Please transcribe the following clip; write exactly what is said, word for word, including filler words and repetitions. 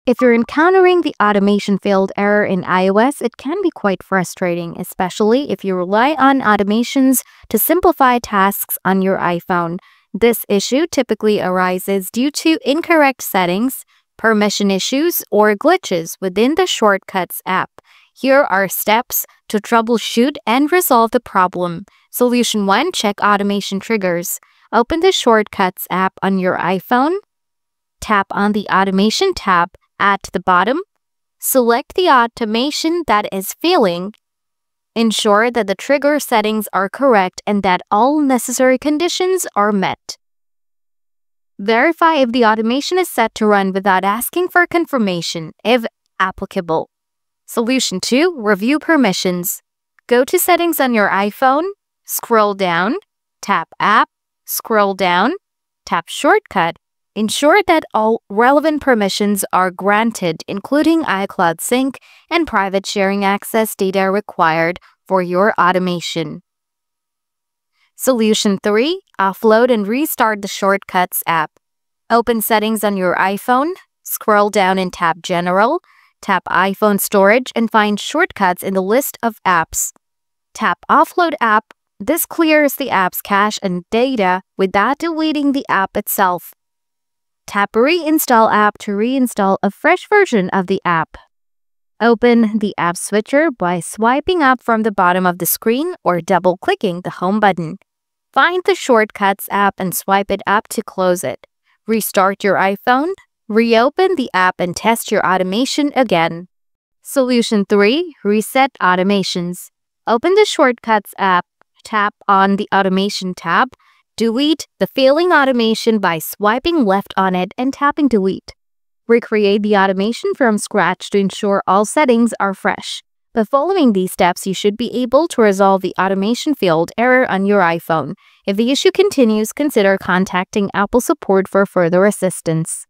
If you're encountering the automation failed error in iOS, it can be quite frustrating, especially if you rely on automations to simplify tasks on your iPhone. This issue typically arises due to incorrect settings, permission issues, or glitches within the Shortcuts app. Here are steps to troubleshoot and resolve the problem. Solution one. Check automation triggers. Open the Shortcuts app on your iPhone. Tap on the Automation tab at the bottom. Select the automation that is failing. Ensure that the trigger settings are correct and that all necessary conditions are met. Verify if the automation is set to run without asking for confirmation, if applicable. Solution two. Review permissions. Go to Settings on your iPhone, scroll down, tap App, scroll down, tap Shortcut. Ensure that all relevant permissions are granted, including iCloud Sync and private sharing access data required for your automation. Solution three. Offload and restart the Shortcuts app. Open Settings on your iPhone, scroll down and tap General, tap iPhone Storage and find Shortcuts in the list of apps. Tap Offload App. This clears the app's cache and data without deleting the app itself. Tap Reinstall App to reinstall a fresh version of the app. Open the App Switcher by swiping up from the bottom of the screen or double-clicking the Home button. Find the Shortcuts app and swipe it up to close it. Restart your iPhone, reopen the app and test your automation again. Solution three. Reset automations. Open the Shortcuts app, tap on the Automation tab. Delete the failing automation by swiping left on it and tapping Delete. Recreate the automation from scratch to ensure all settings are fresh. By following these steps, you should be able to resolve the automation failed error on your iPhone. If the issue continues, consider contacting Apple support for further assistance.